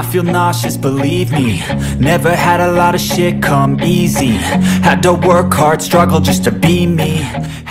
I feel nauseous, believe me. Never had a lot of shit come easy. Had to work hard, struggle just to be me.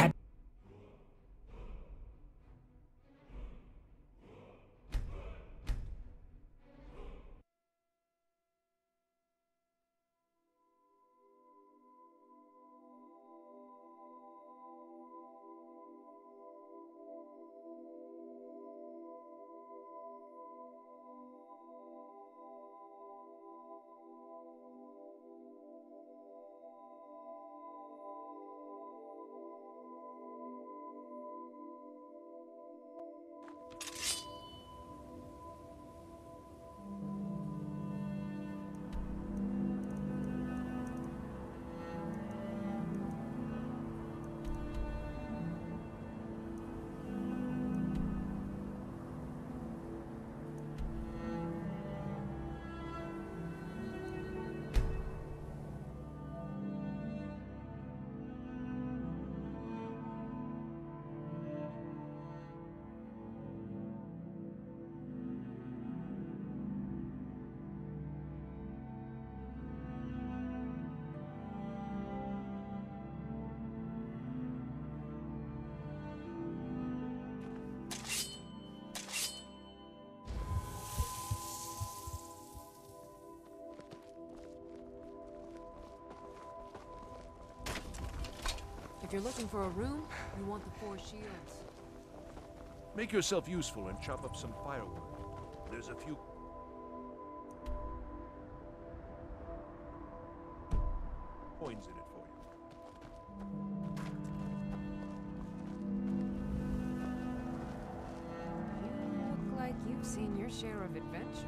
If you're looking for a room, you want the Four Shields. Make yourself useful and chop up some firewood. There's a few coins in it for you. You look like you've seen your share of adventure.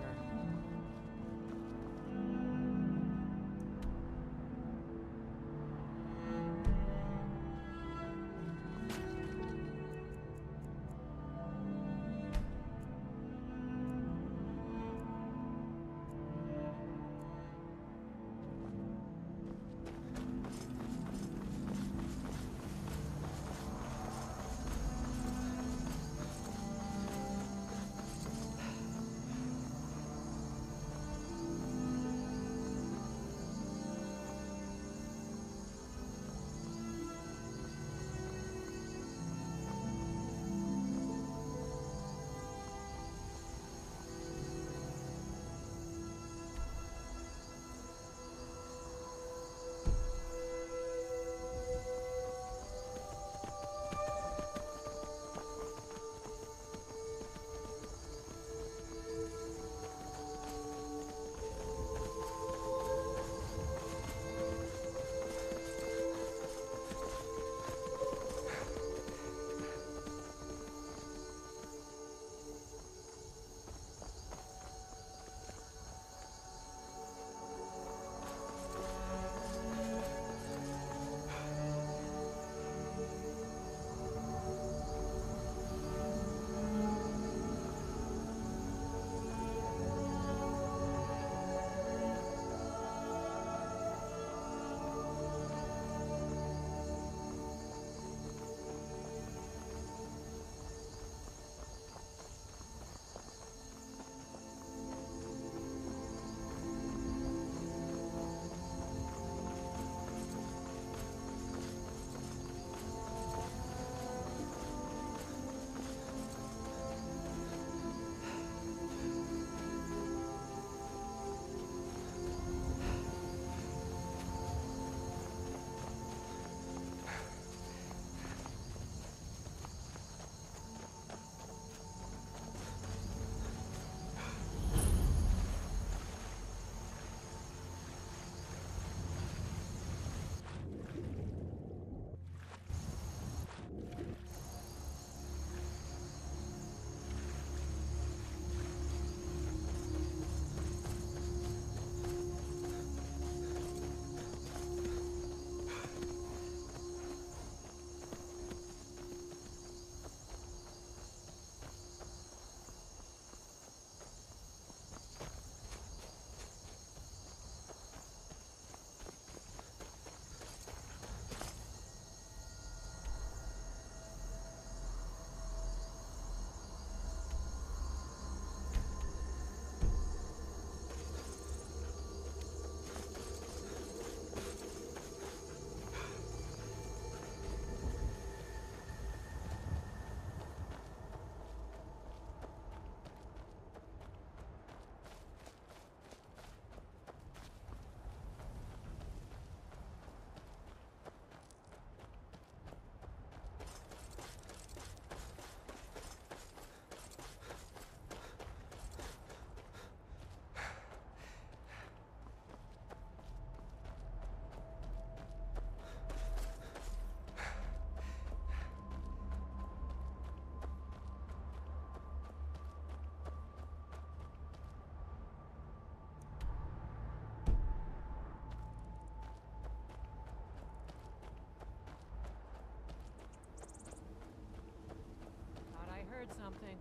something?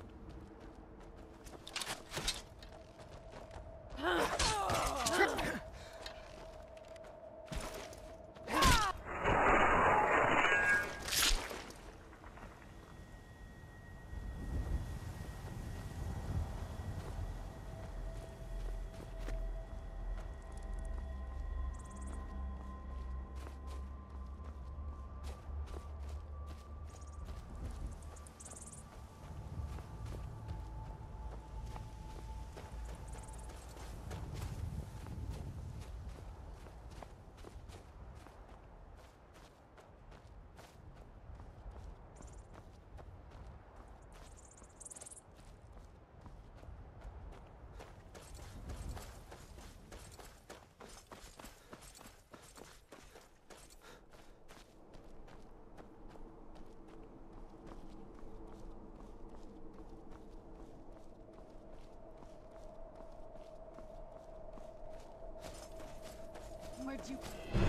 Where'd you...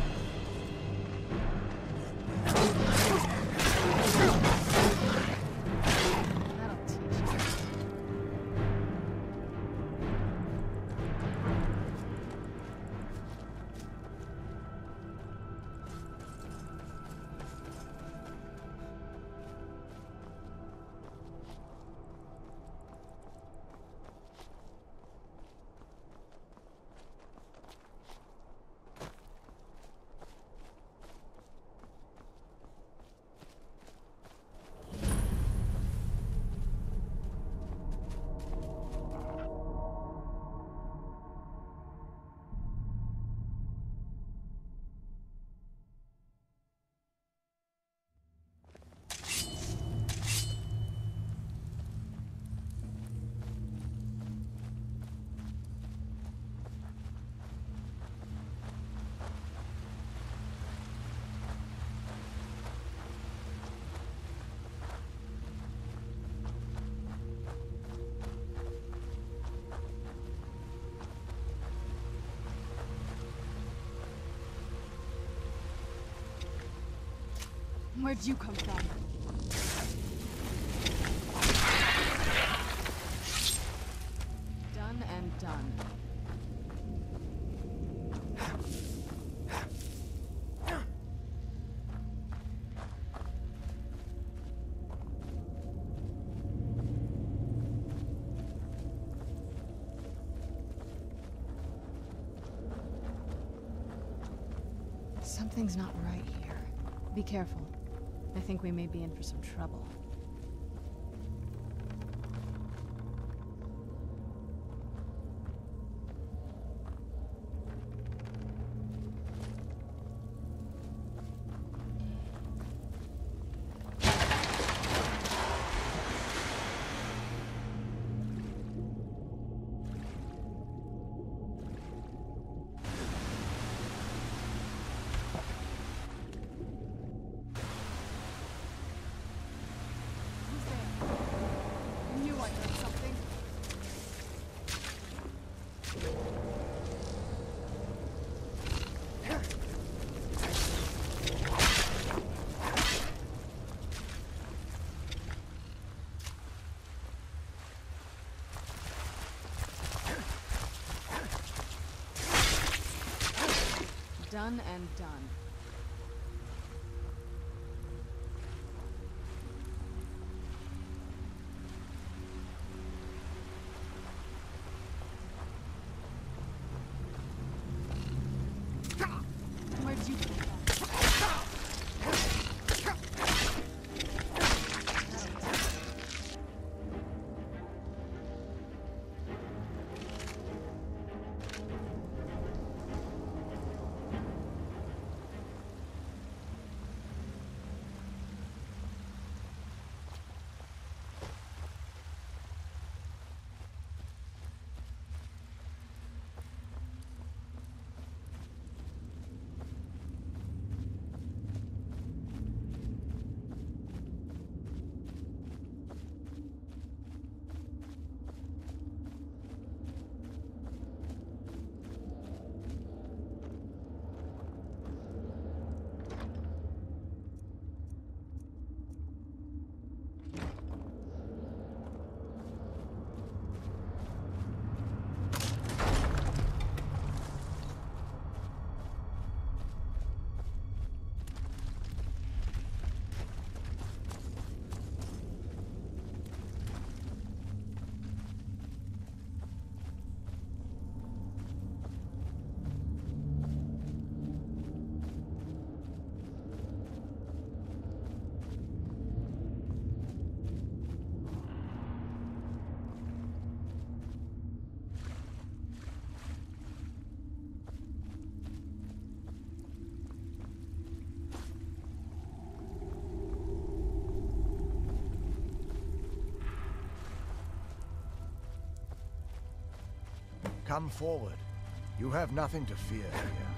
That'll teach you. Where'd you come from? Done and done. Something's not right here. Be careful. I think we may be in for some trouble. Done and done. Where'd you come from? Come forward. You have nothing to fear here.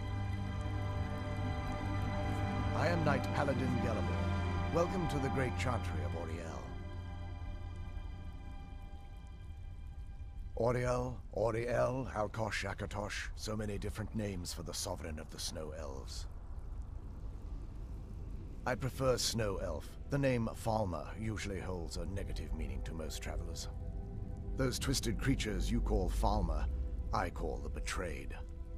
I am Knight Paladin Gellemore. Welcome to the Great Chantry of Auriel. Auriel, Alkosh, Akatosh, so many different names for the sovereign of the Snow Elves. I prefer Snow Elf. The name Falmer usually holds a negative meaning to most travelers. Those twisted creatures you call Falmer, I call the Betrayed.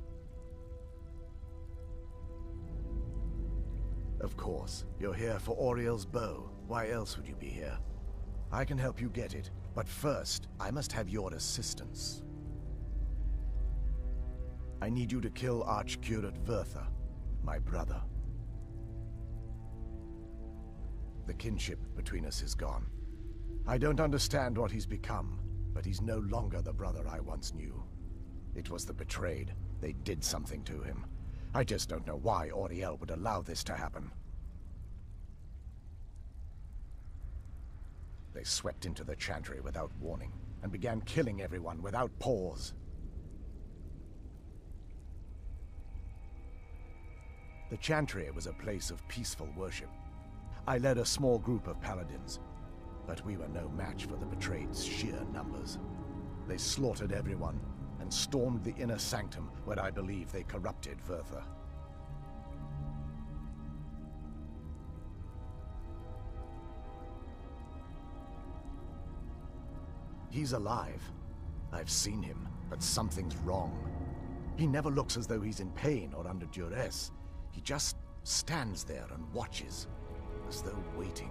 Of course, you're here for Auriel's bow. Why else would you be here? I can help you get it, but first, I must have your assistance. I need you to kill Archcurate Vyrthur, my brother. The kinship between us is gone. I don't understand what he's become, but he's no longer the brother I once knew. It was the Betrayed. They did something to him. I just don't know why Auriel would allow this to happen. They swept into the Chantry without warning, and began killing everyone without pause. The Chantry was a place of peaceful worship. I led a small group of paladins, but we were no match for the Betrayed's sheer numbers. They slaughtered everyone, and stormed the inner sanctum where I believe they corrupted Vyrthur. He's alive. I've seen him, but something's wrong. He never looks as though he's in pain or under duress. He just stands there and watches, as though waiting.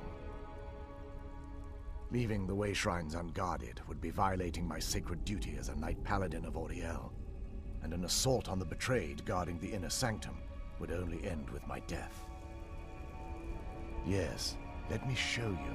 Leaving the Way Shrines unguarded would be violating my sacred duty as a Knight Paladin of Auriel, and an assault on the Betrayed guarding the inner sanctum would only end with my death. Yes, let me show you.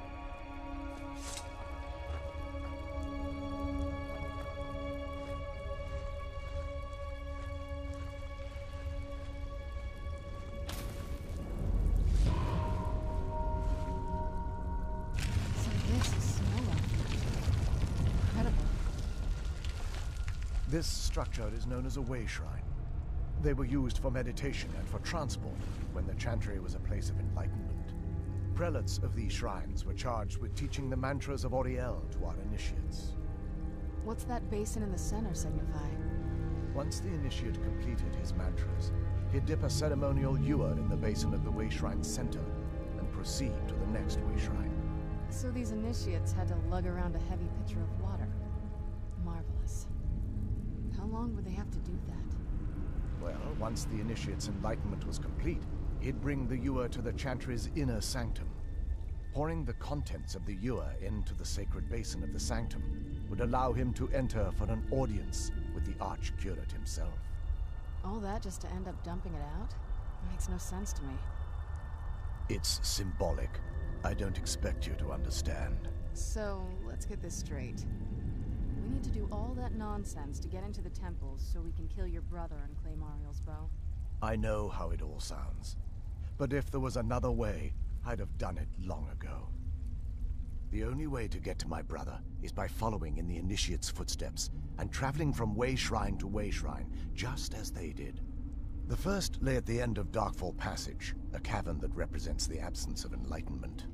This structure is known as a Way Shrine. They were used for meditation and for transport when the Chantry was a place of enlightenment. Prelates of these shrines were charged with teaching the mantras of Auriel to our initiates. What's that basin in the center signify? Once the initiate completed his mantras, he'd dip a ceremonial ewer in the basin of the Way Shrine's center and proceed to the next Way Shrine. So these initiates had to lug around a heavy pitcher of water. Marvelous. How long would they have to do that? Well, once the initiate's enlightenment was complete, he'd bring the ewer to the Chantry's inner sanctum. Pouring the contents of the ewer into the sacred basin of the sanctum would allow him to enter for an audience with the Archcurate himself. All that just to end up dumping it out? It makes no sense to me. It's symbolic. I don't expect you to understand. So, let's get this straight. We need to do all that nonsense to get into the temples so we can kill your brother and claim Auriel's bow. I know how it all sounds. But if there was another way, I'd have done it long ago. The only way to get to my brother is by following in the Initiate's footsteps and traveling from Way Shrine to Way Shrine, just as they did. The first lay at the end of Darkfall Passage, a cavern that represents the absence of enlightenment.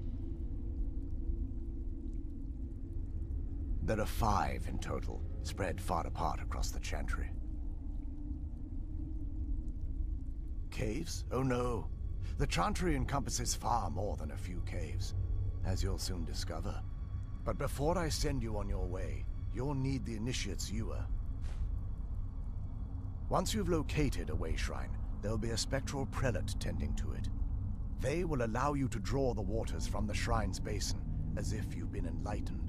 There are 5 in total, spread far apart across the Chantry. Caves? Oh no. The Chantry encompasses far more than a few caves, as you'll soon discover. But before I send you on your way, you'll need the Initiate's ewer. Once you've located a Way Shrine, there'll be a spectral prelate tending to it. They will allow you to draw the waters from the shrine's basin, as if you've been enlightened.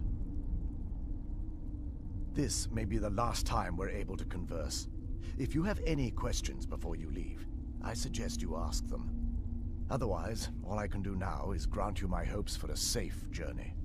This may be the last time we're able to converse. If you have any questions before you leave, I suggest you ask them. Otherwise, all I can do now is grant you my hopes for a safe journey.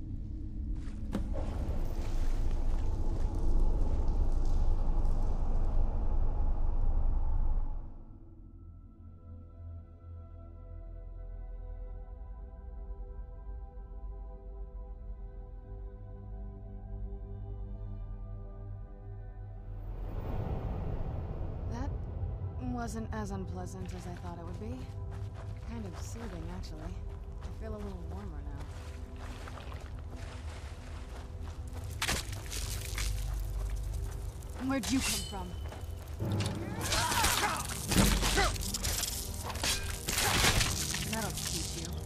Wasn't as unpleasant as I thought it would be. Kind of soothing, actually. I feel a little warmer now. Where'd you come from? That'll teach you.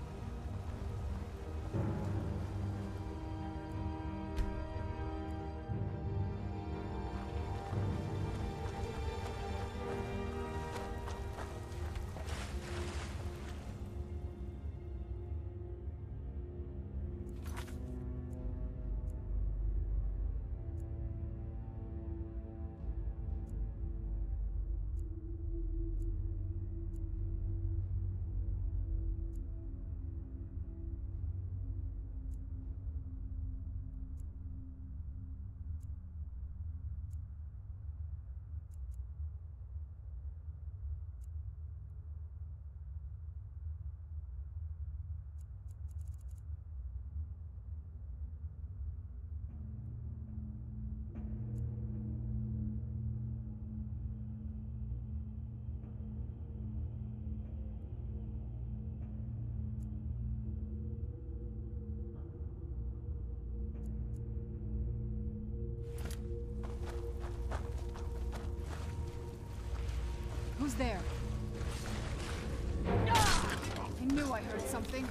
Who's there? I knew I heard something.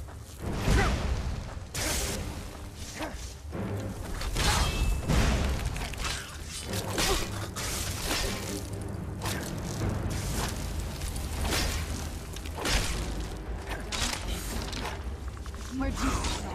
Where'd you come from?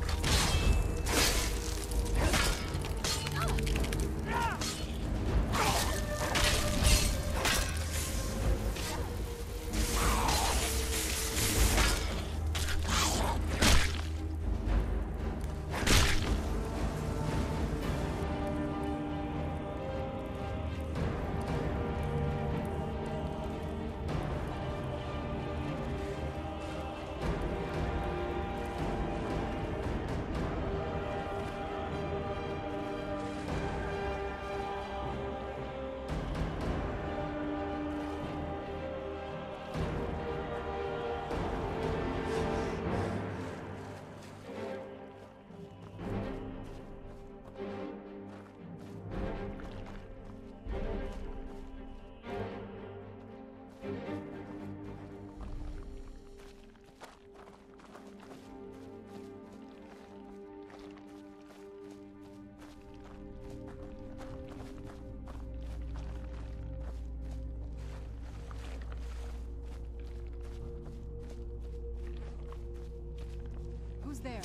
Who's there?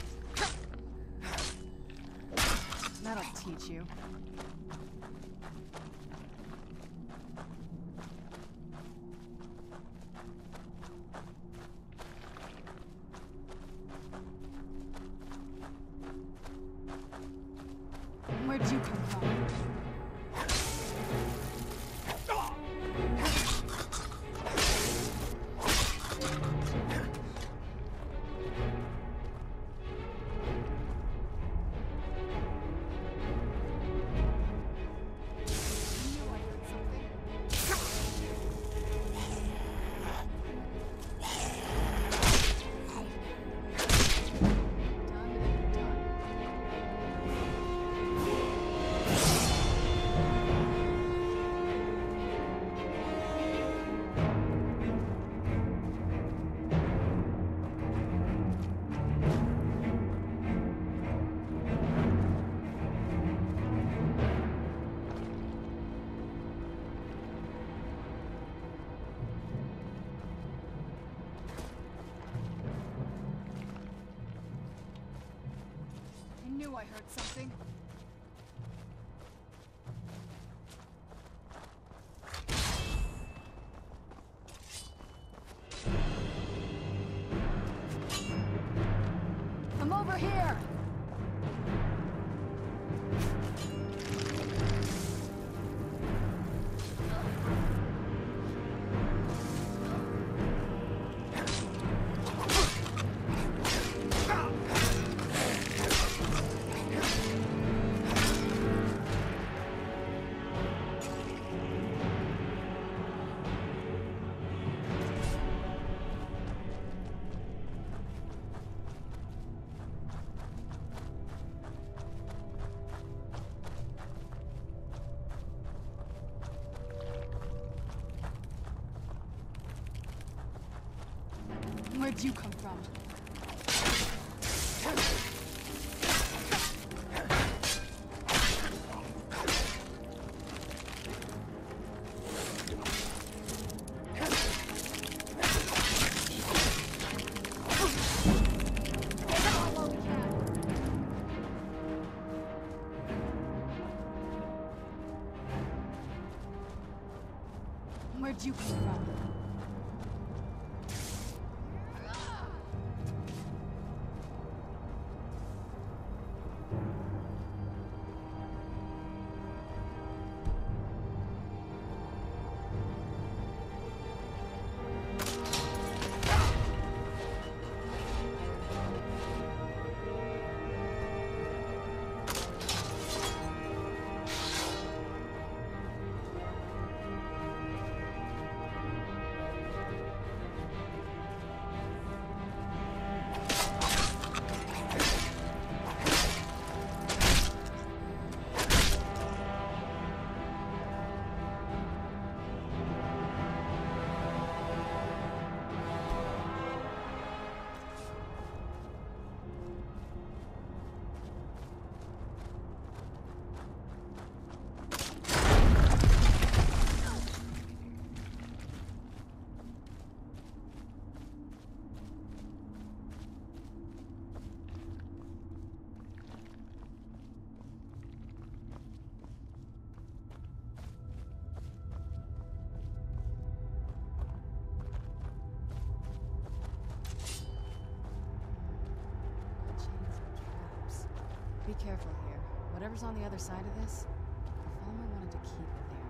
That'll teach you. Where'd you come from? I knew I heard something. I'm over here! Where'd you come from? Where'd you come from? Be careful here. Whatever's on the other side of this, Falmer wanted to keep it there.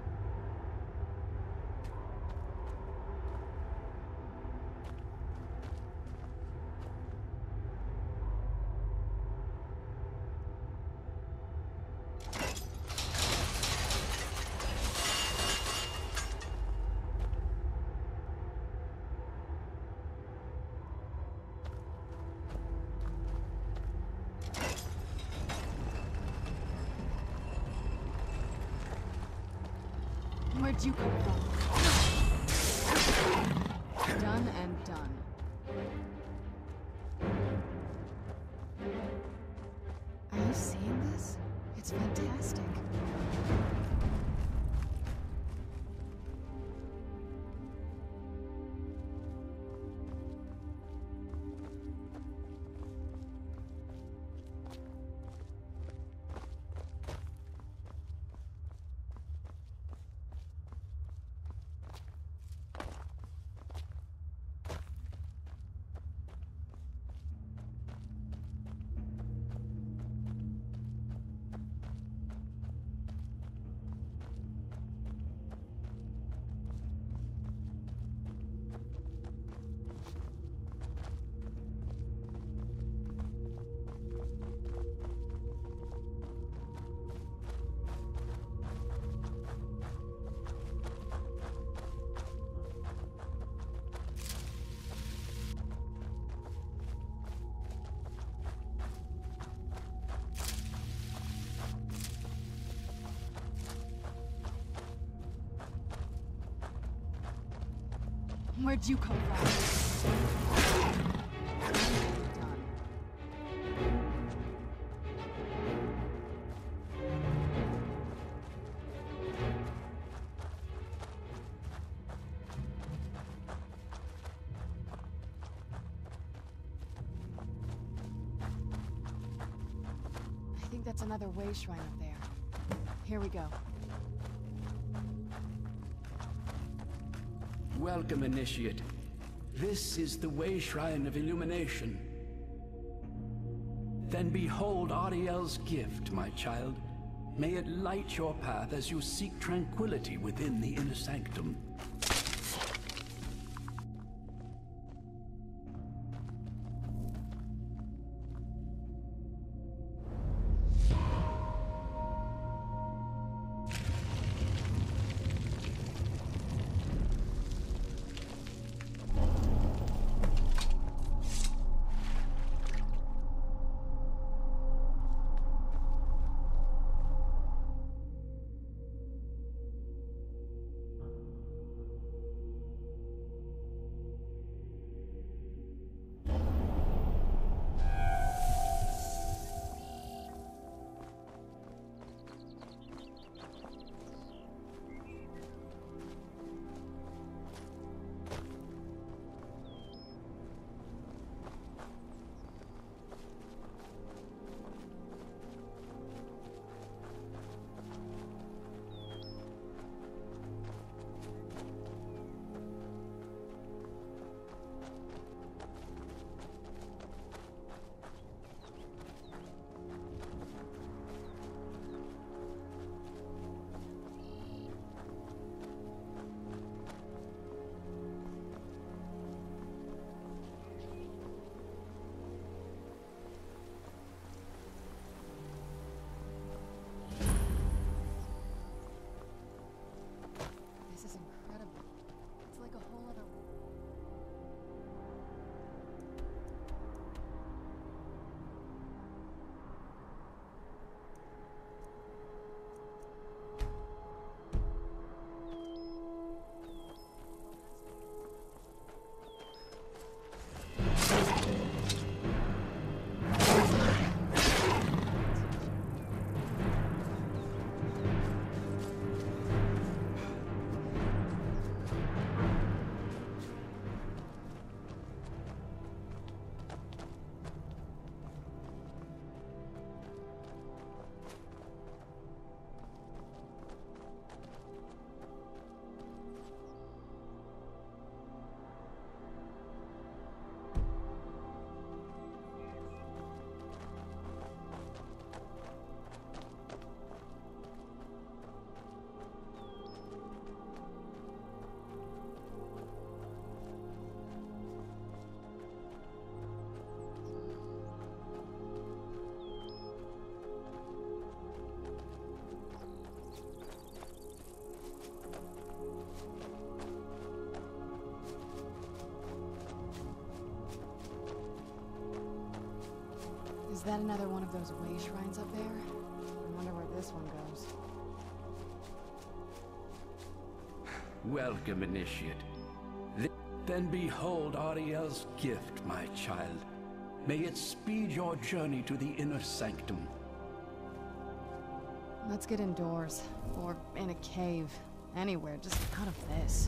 Where'd you come from? Done and done. Are you seeing this? It's fantastic. Where'd you come from? Done. I think that's another way shrine up there. Here we go. Welcome, Initiate. This is the Way Shrine of Illumination. Then behold Ariel's gift, my child. May it light your path as you seek tranquility within the inner sanctum. Is that another one of those way shrines up there? I wonder where this one goes. Welcome, Initiate. Then behold Ariel's gift, my child. May it speed your journey to the inner sanctum. Let's get indoors. Or in a cave. Anywhere, just out of this.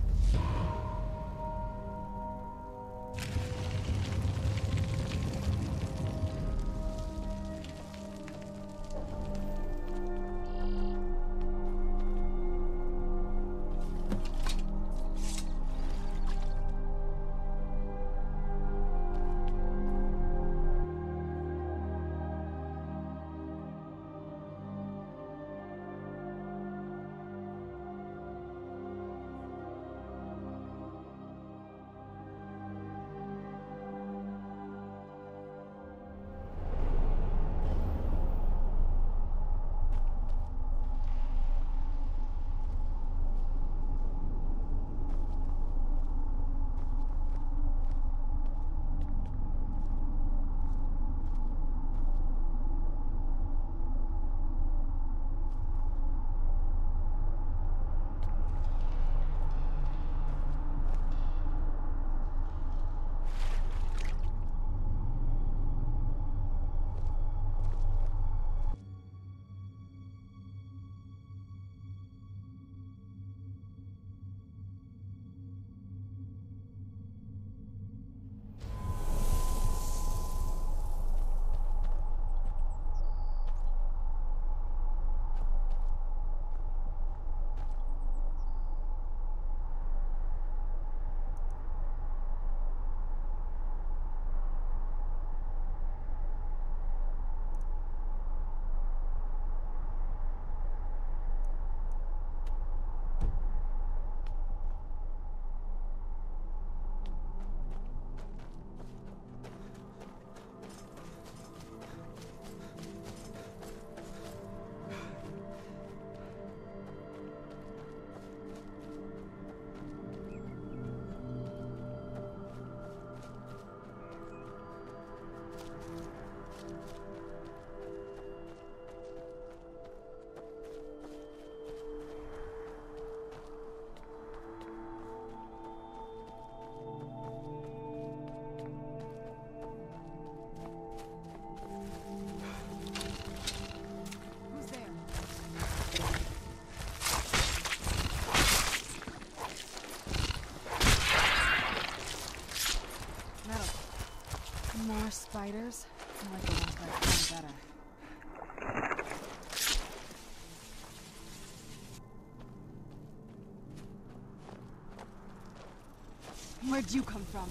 More spiders? I like the ones that come better. Where'd you come from?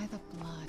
by the blood.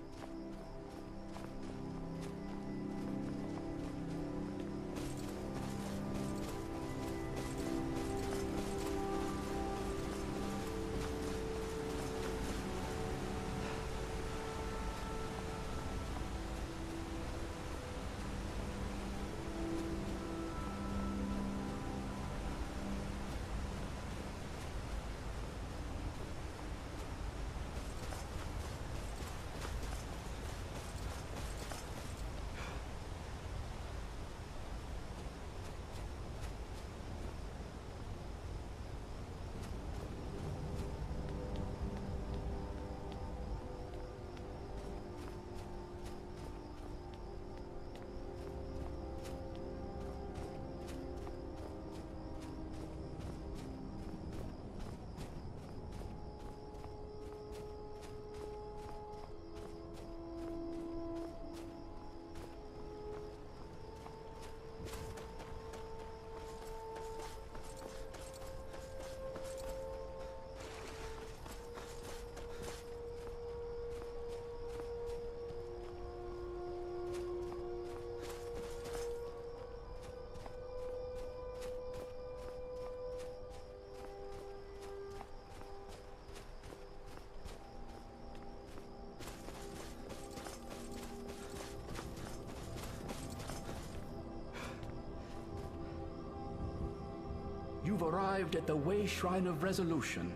You've arrived at the Way Shrine of Resolution.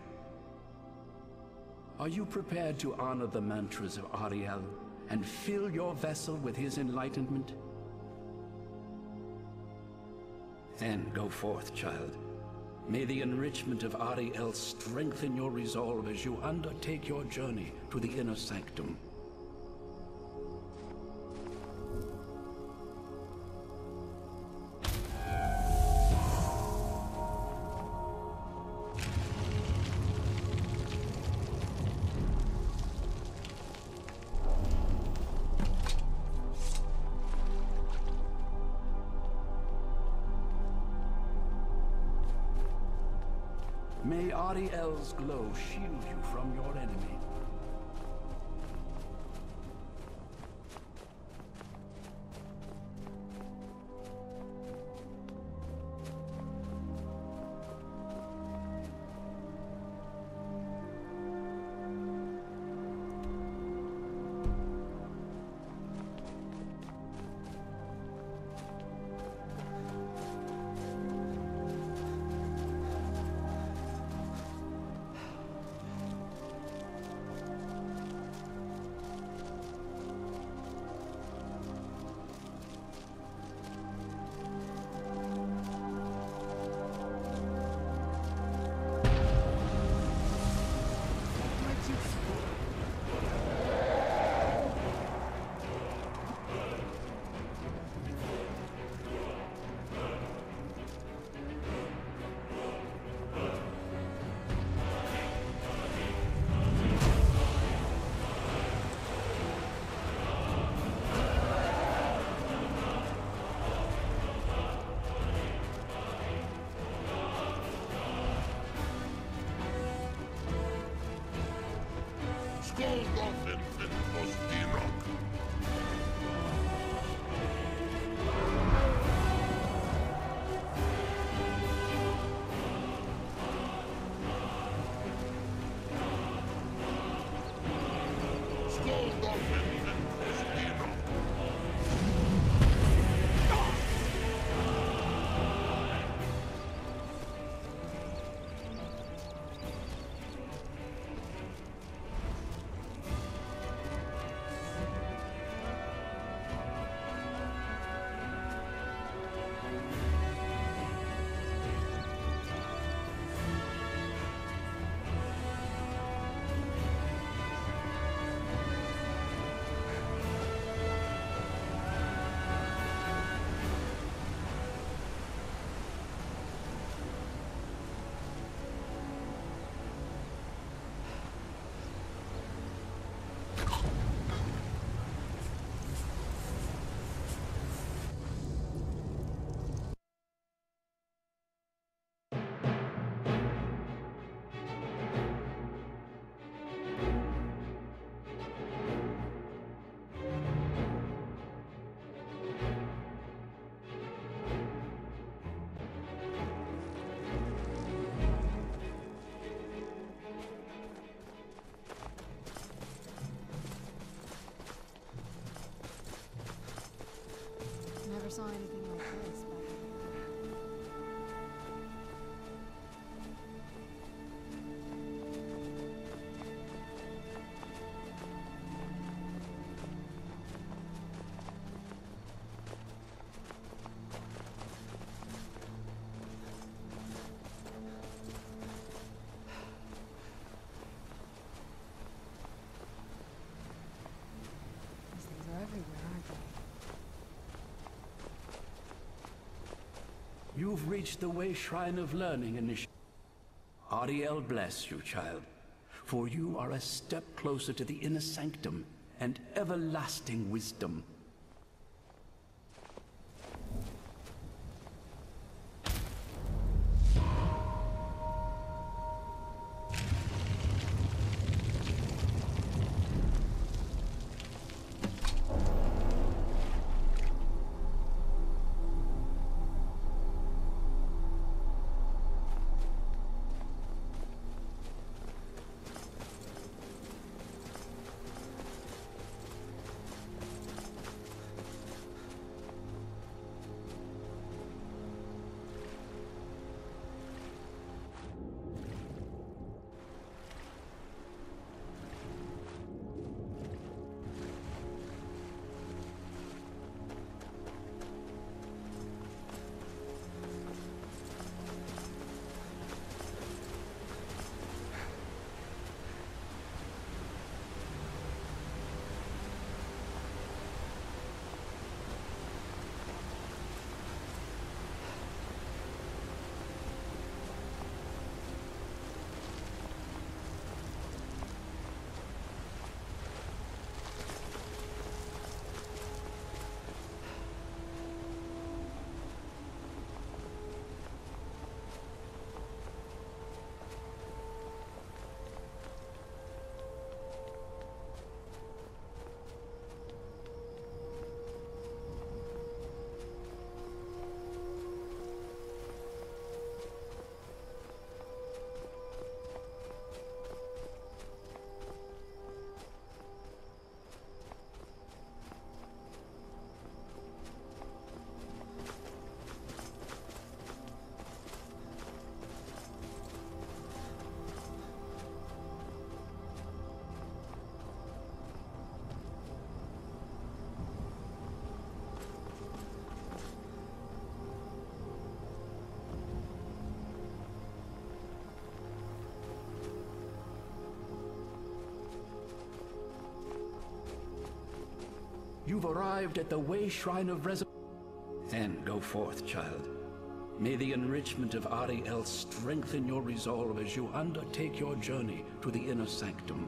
Are you prepared to honor the mantras of Ariel and fill your vessel with his enlightenment? Then go forth, child. May the enrichment of Ariel strengthen your resolve as you undertake your journey to the inner sanctum. May Ariel's glow shield you from your enemy. saw anything like this back in These things are everywhere, aren't they? You've reached the Way Shrine of Learning initiative. Ariel bless you, child, for you are a step closer to the inner sanctum and everlasting wisdom. You've arrived at the Way Shrine of Then go forth, child. May the enrichment of Ariel strengthen your resolve as you undertake your journey to the inner sanctum.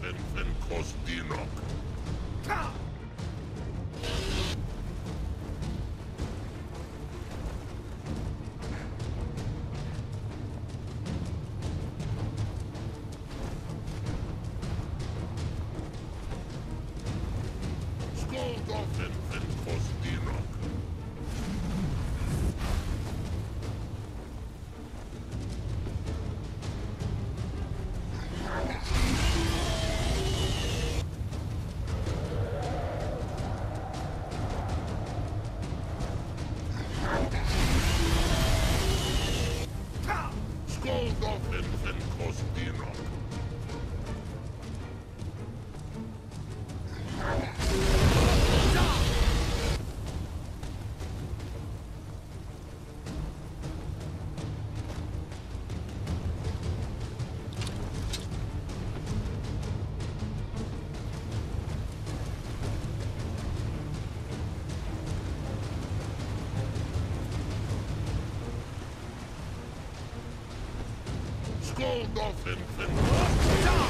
en Kostinok. Skoldorf en Kostinok. Skoldorf en Kostinok. Skoldorf en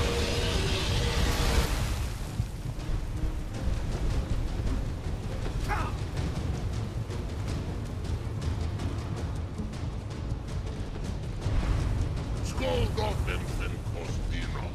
Skoldorf en Kostinok.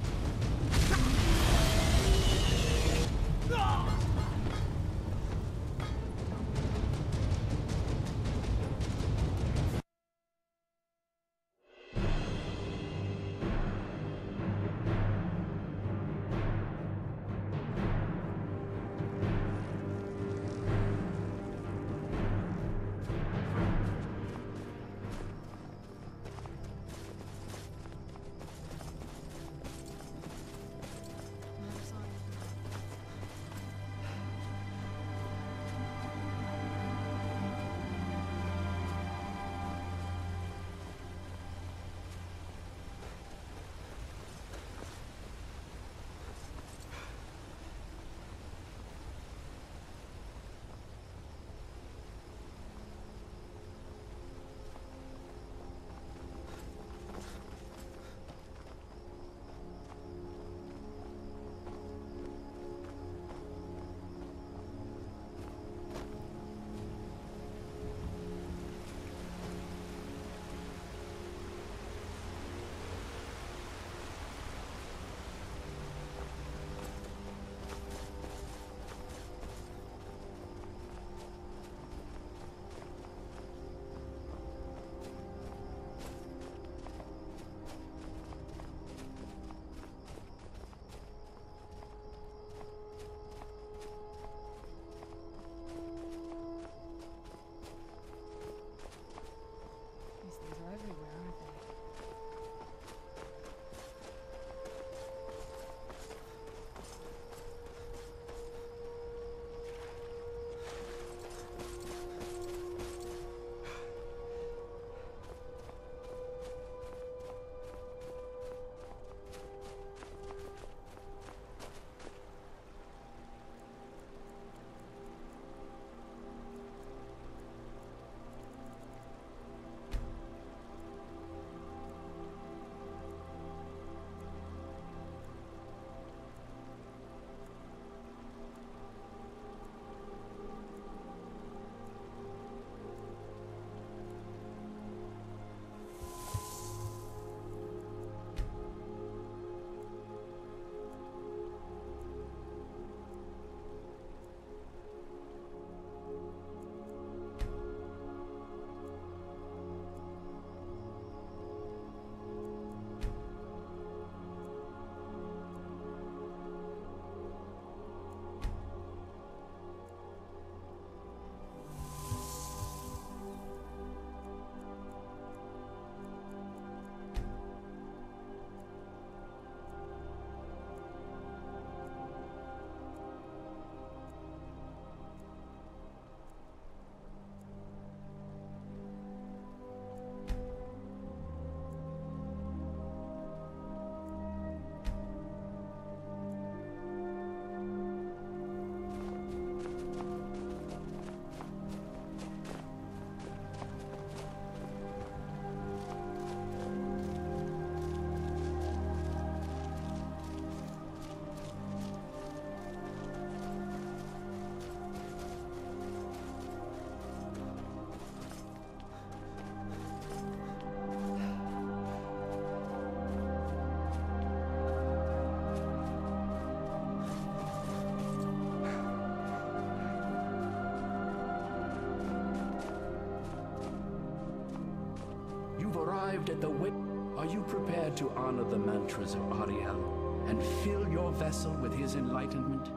arrived at the way. Are you prepared to honor the mantras of Ariel and fill your vessel with his enlightenment?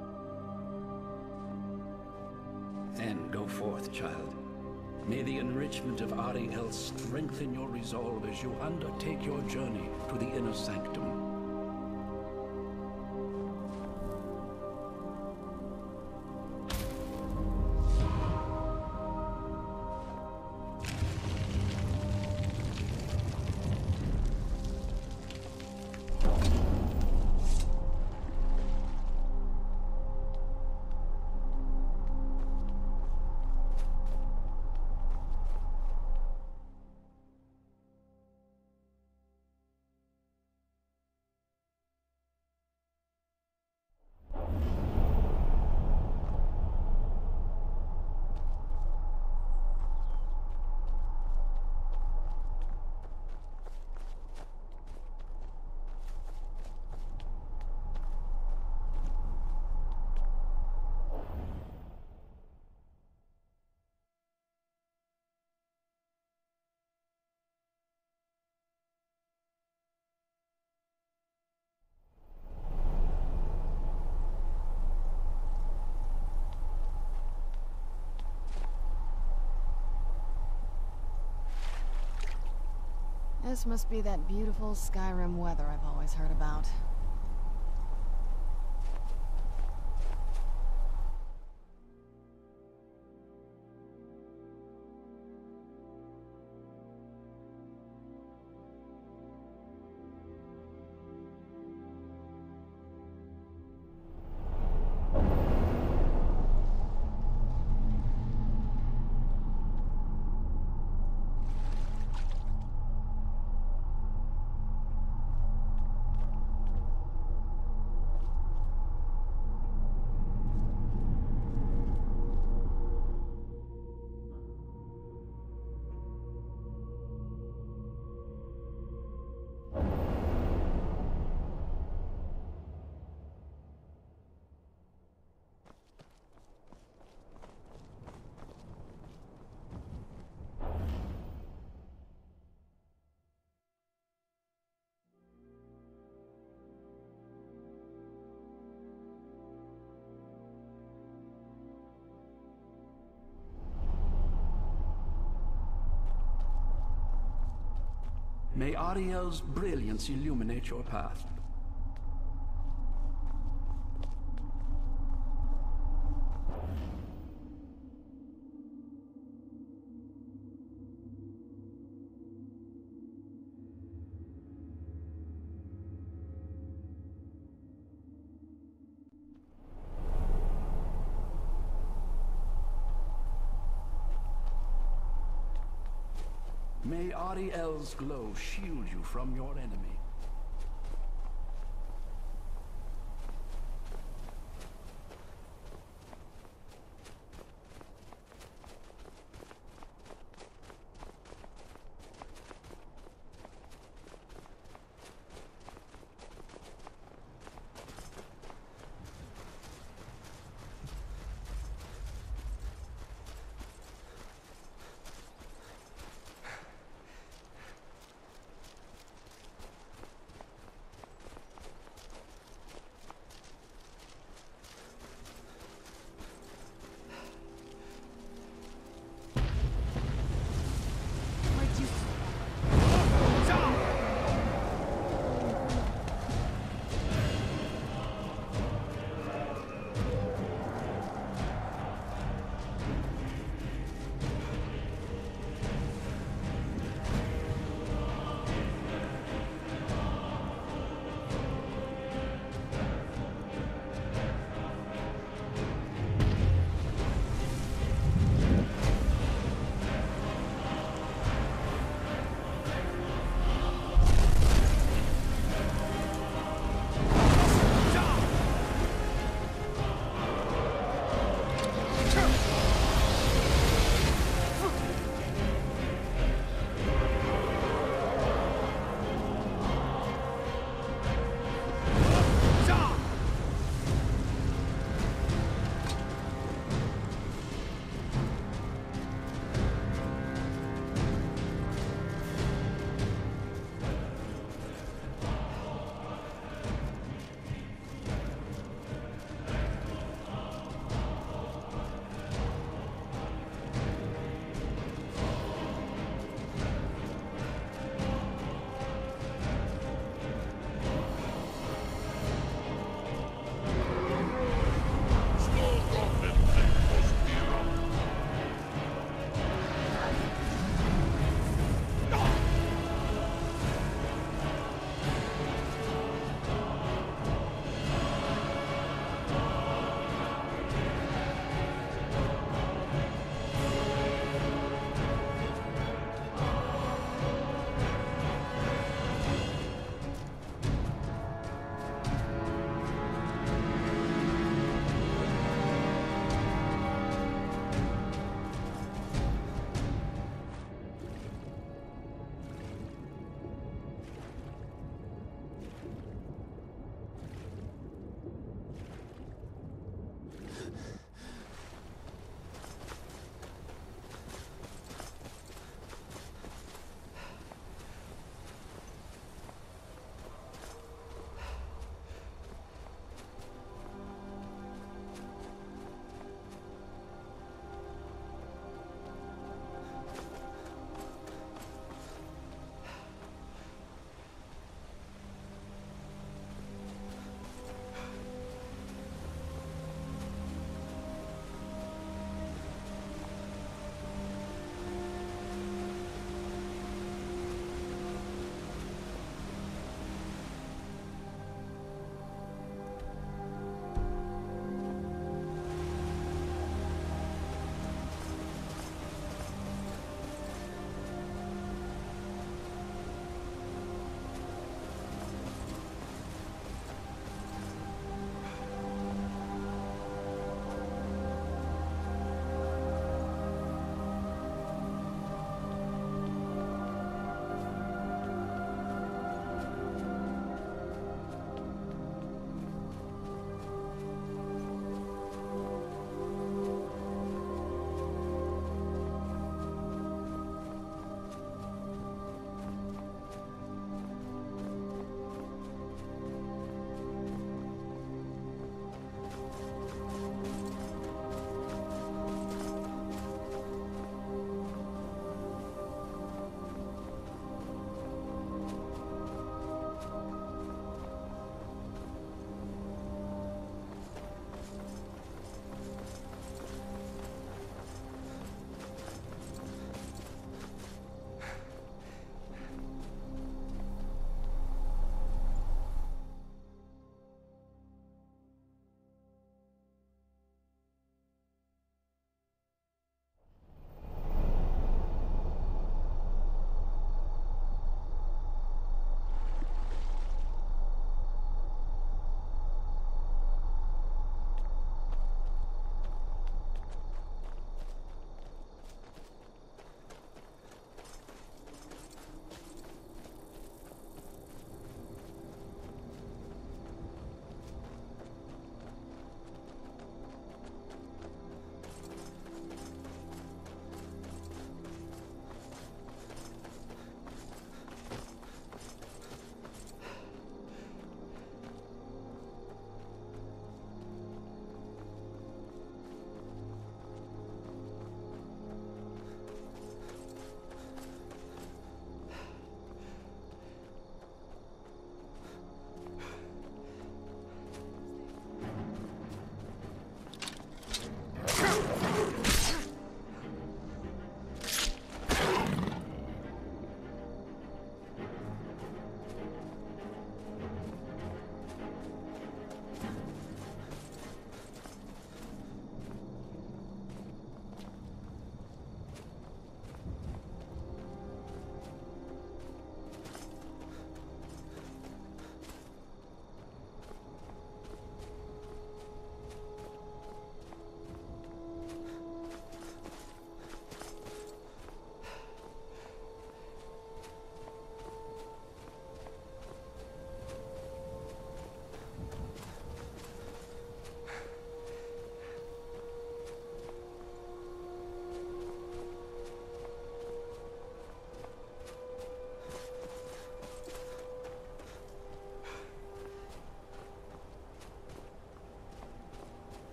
Then go forth, child. May the enrichment of Ariel strengthen your resolve as you undertake your journey to the inner sanctum. This must be that beautiful Skyrim weather I've always heard about. May Ariel's brilliance illuminate your path. May Ariel's glow shield you from your enemy.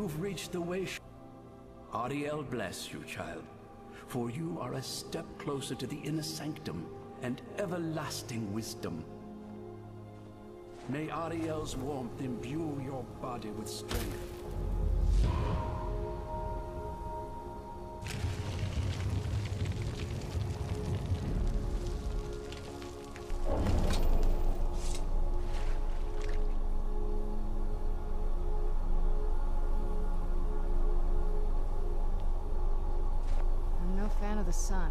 You've reached the way. Ariel bless you, child, for you are a step closer to the inner sanctum and everlasting wisdom. May Ariel's warmth imbue your body with strength. I'm no fan of the sun.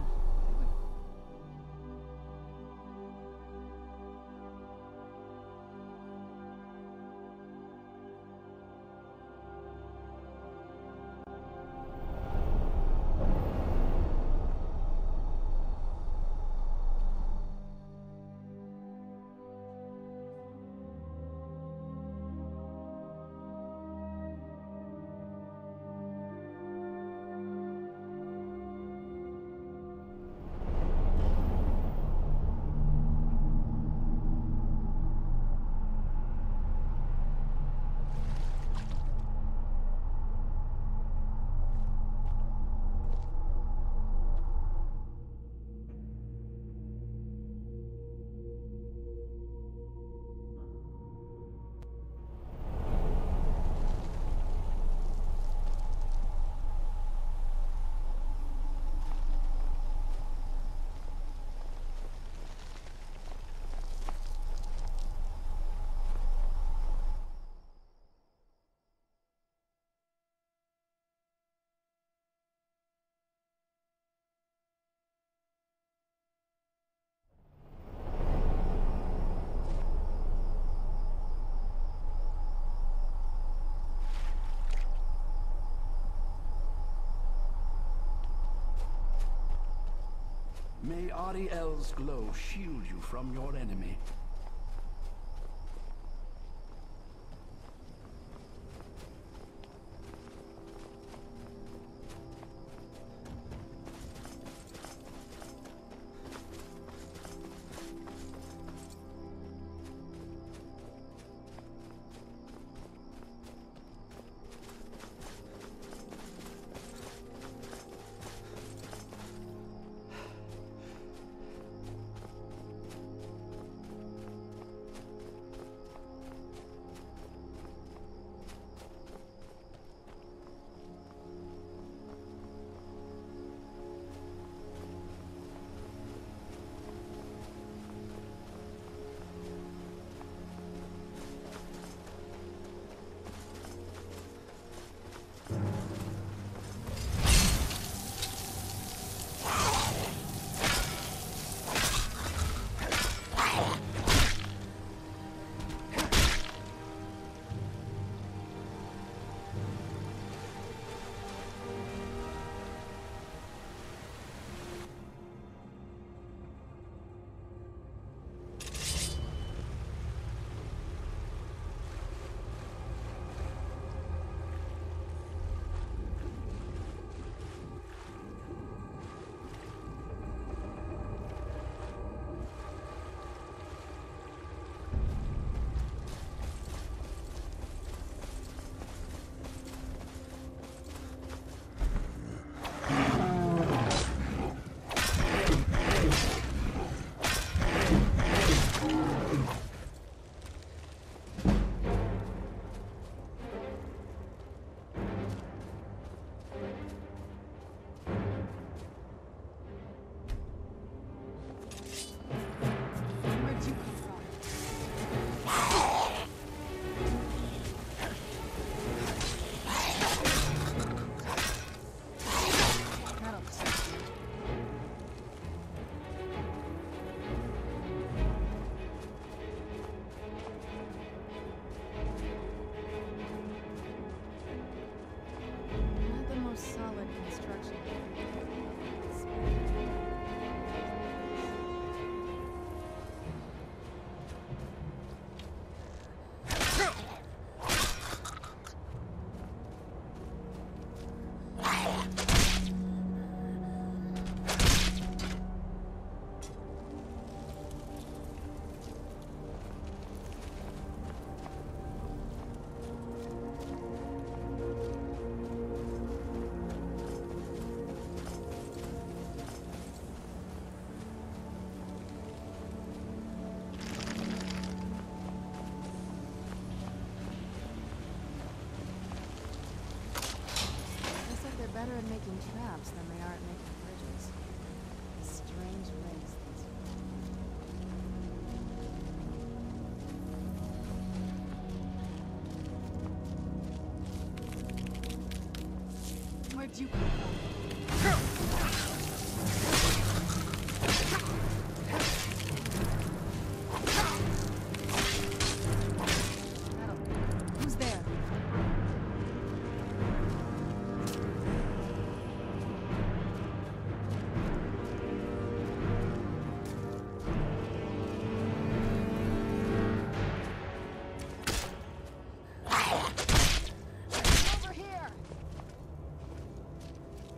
May Ariel's glow shield you from your enemy. swamps than they are at making bridges. A strange race, these people. Where'd you come from? Who's there? Over here!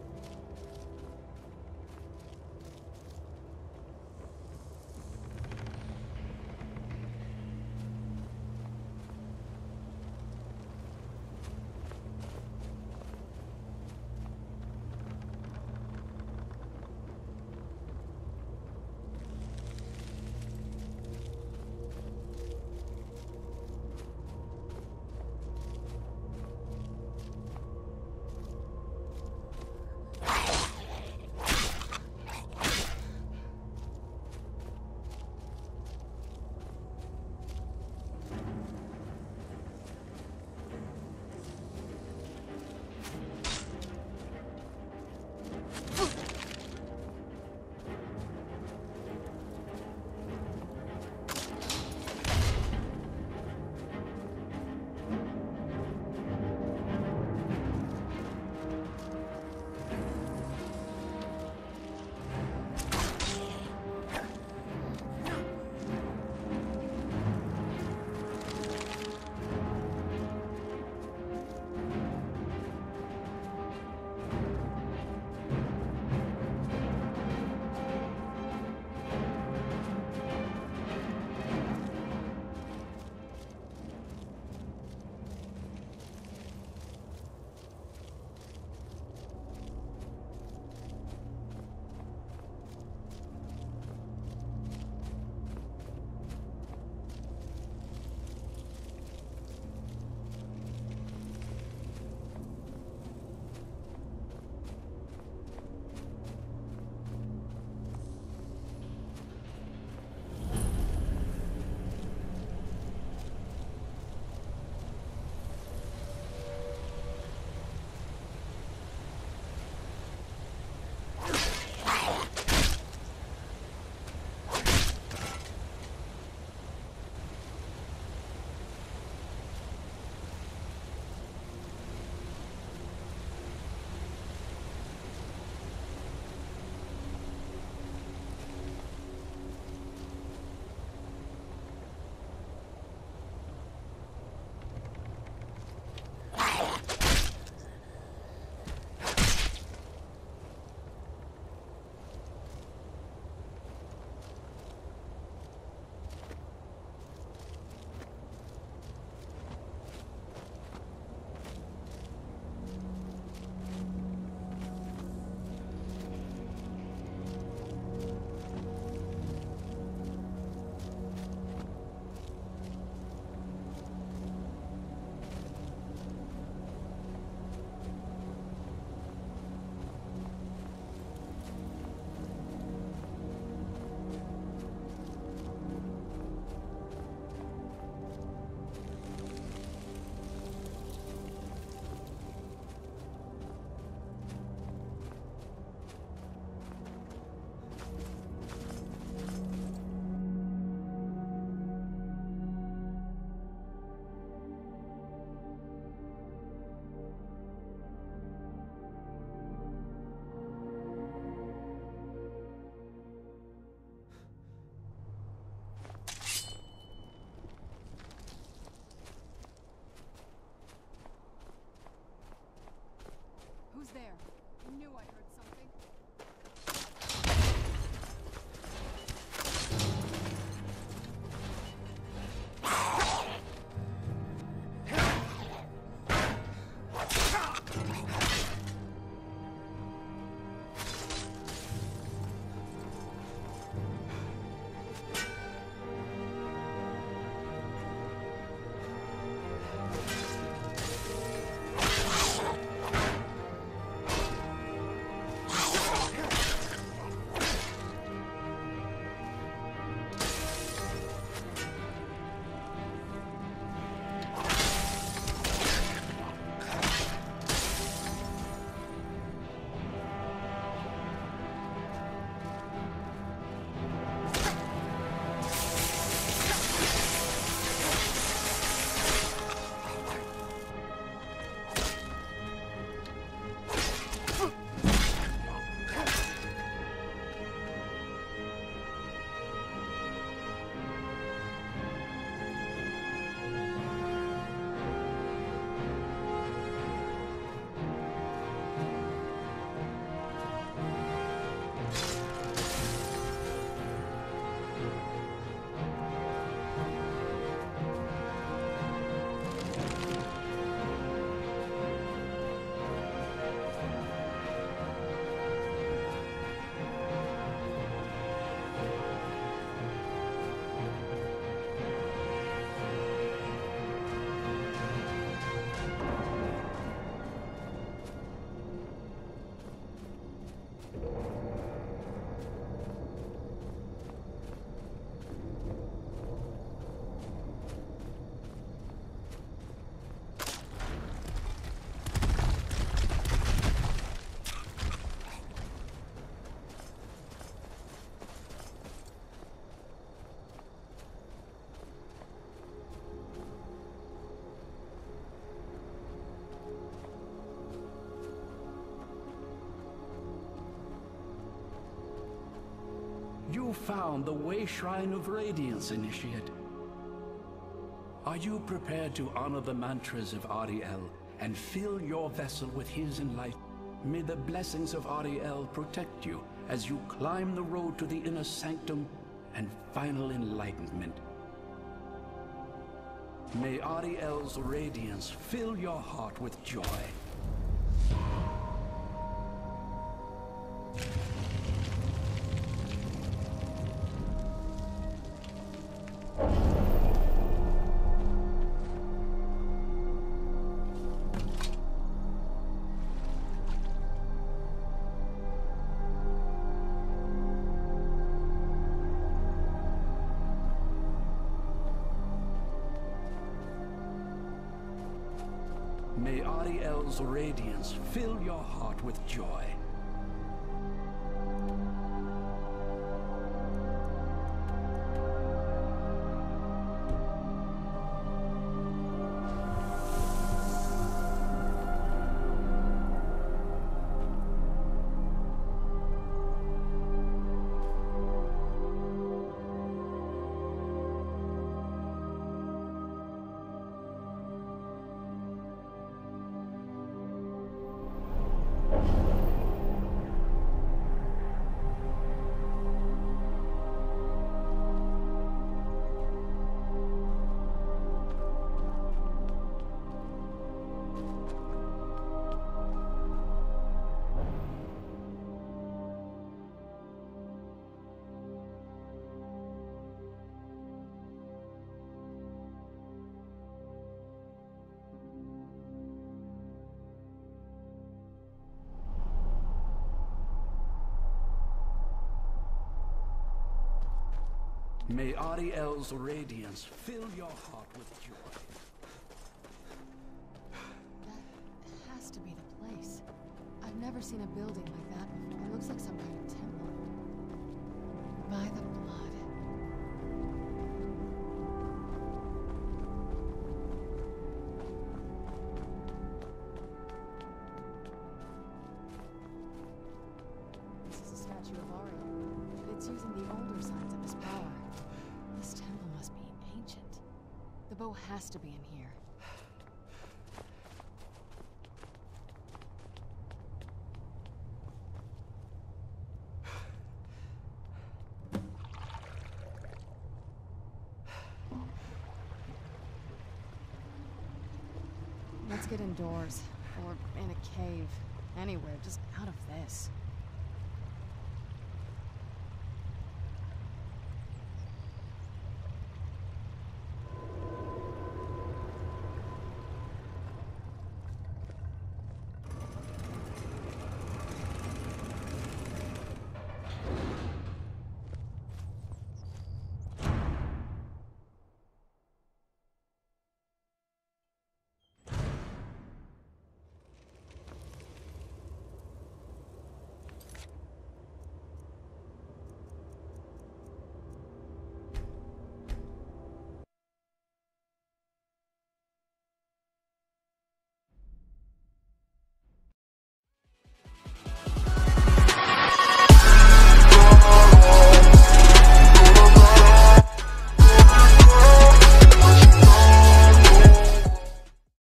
You found the Way Shrine of Radiance, Initiate. Are you prepared to honor the mantras of Ariel and fill your vessel with his enlightenment? May the blessings of Ariel protect you as you climb the road to the inner sanctum and final enlightenment. May Ariel's radiance fill your heart with joy. May Ariel's radiance fill your heart with joy. May Ariel's radiance fill your heart with joy. That has to be the place. I've never seen a building like that before. It looks like some kind of temple. By the blood. This is a statue of Ariel, but it's using the older signs of his power. This temple must be ancient. The bow has to be in here. Let's get indoors, or in a cave. Anywhere, just out of this.